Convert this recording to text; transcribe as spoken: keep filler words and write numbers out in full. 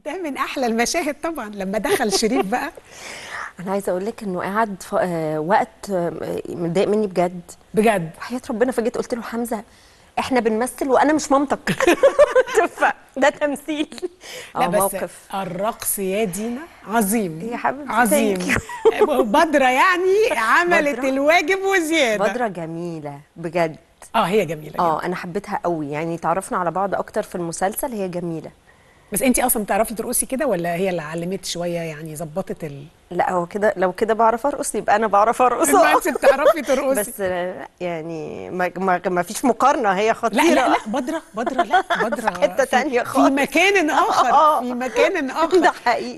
ده من احلى المشاهد طبعا لما دخل شريف بقى. انا عايزه اقول لك انه قعد ف... آه وقت آه متضايق مني بجد بجد وحياه ربنا. فجيت قلت له حمزه احنا بنمثل وانا مش مامتك. ده تمثيل. لا بس موقف الرقص يا دينا عظيم يا حبيبتي عظيم. بدرة يعني عملت بدرة. الواجب وزياده. بدرة جميله بجد. اه هي جميله اه جدا. انا حبيتها قوي، يعني تعرفنا على بعض اكتر في المسلسل. هي جميله. بس انت اصلا بتعرفي ترقصي كده ولا هي اللي علمت شويه يعني ظبطت ال لا هو كده، لو كده بعرف ارقص يبقى انا بعرف ارقص. ما انت بتعرفي ترقصي. بس يعني ما, ما, ما فيش مقارنه، هي خطيره. لا لا لا بدرة بدرة لا بدرة في حته تانية في خالص. مكان اخر في مكان اخر. ده حقيقي.